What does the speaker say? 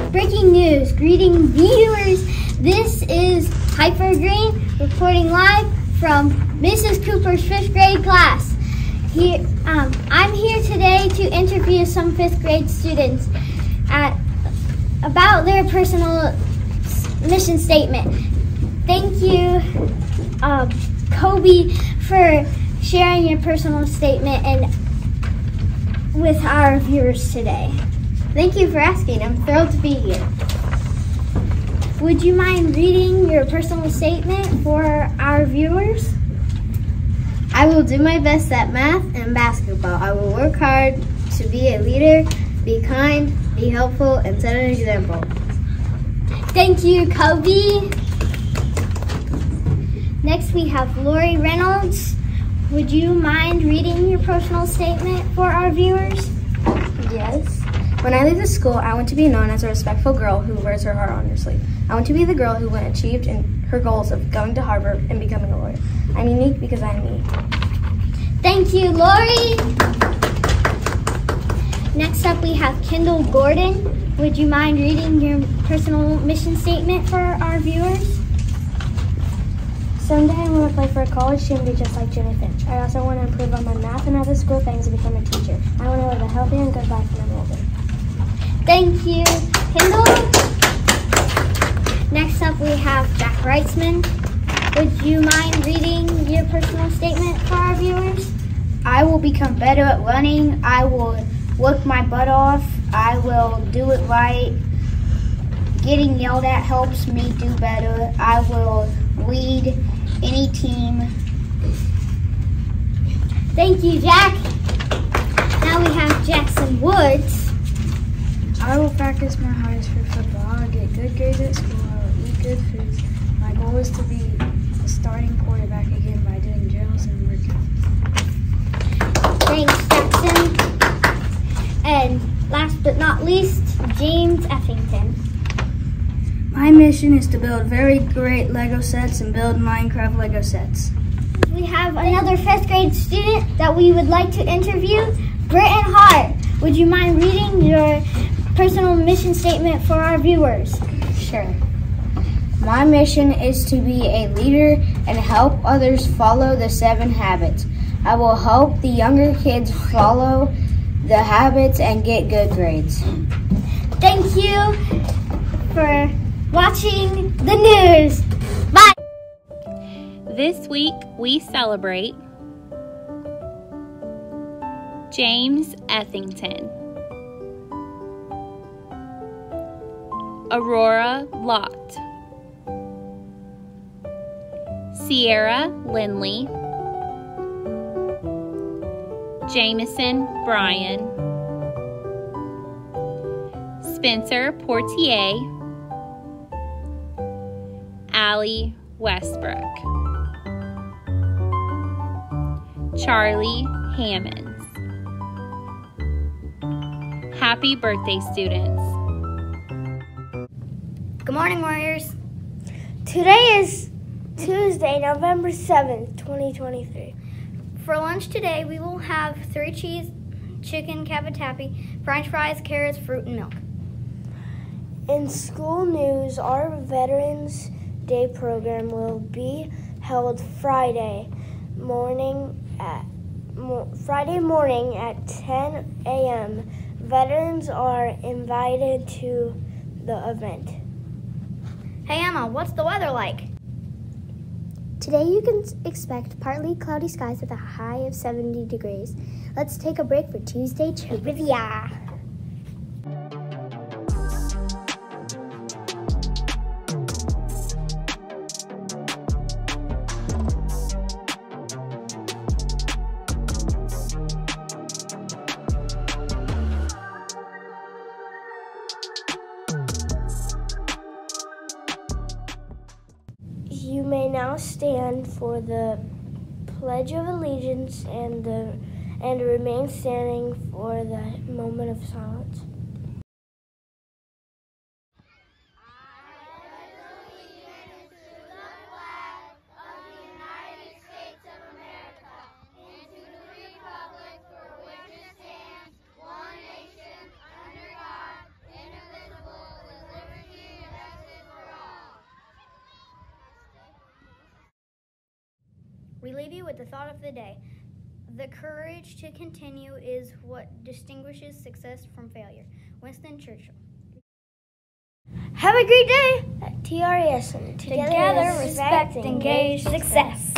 Breaking news, greeting viewers. This is Hyper Green reporting live from Mrs. Cooper's 5th grade class. I'm here today to interview some 5th grade students about their personal mission statement. Thank you, Kobe, for sharing your personal statement and with our viewers today. Thank you for asking. I'm thrilled to be here. Would you mind reading your personal statement for our viewers? I will do my best at math and basketball. I will work hard to be a leader, be kind, be helpful, and set an example. Thank you, Kobe. Next we have Lori Reynolds. Would you mind reading your personal statement for our viewers? Yes. When I leave the school, I want to be known as a respectful girl who wears her heart on her sleeve. I want to be the girl who achieved her goals of going to Harvard and becoming a lawyer. I'm unique because I'm me. Thank you, Lori. Next up, we have Kendall Gordon. Would you mind reading your personal mission statement for our viewers? Someday I want to play for a college team and be just like Jenny Finch. I also want to improve on my math and other school things and become a teacher. I want to live a healthy and good life when I'm older. Thank you, Kendall. Next up, we have Jack Reitzman. Would you mind reading your personal statement for our viewers? I will become better at running. I will work my butt off. I will do it right. Getting yelled at helps me do better. I will lead any team. Thank you, Jack. Now we have Jackson Woods. I will practice my hardest for football. I will get good grades at school. I will eat good foods. My goal is to be a starting quarterback again by doing drills and workouts. Thanks, Jackson. And last but not least, James Effington. My mission is to build very great Lego sets and build Minecraft Lego sets. We have another 5th grade student that we would like to interview, Britton Hart. Would you mind reading your personal mission statement for our viewers? Sure. My mission is to be a leader and help others follow the 7 habits. I will help the younger kids follow the habits and get good grades. Thank you for watching the news. Bye. This week we celebrate James Effington, Aurora Lott, Sierra Lindley, Jameson Bryan, Spencer Portier, Allie Westbrook, Charlie Hammonds. Happy birthday, students. Good morning, Warriors. Today is Tuesday, November 7th, 2023. For lunch today, we will have 3 cheese, chicken cavatappi, french fries, carrots, fruit, and milk. In school news, our Veterans Day program will be held Friday morning at 10 a.m. Veterans are invited to the event. Hey Emma, what's the weather like? Today you can expect partly cloudy skies with a high of 70 degrees. Let's take a break for Tuesday Trivia. You may now stand for the Pledge of Allegiance and remain standing for the moment of silence. One nation, under God, indivisible, with We leave you with the thought of the day. The courage to continue is what distinguishes success from failure. Winston Churchill. Have a great day at TRS. Together, respect, engage, success.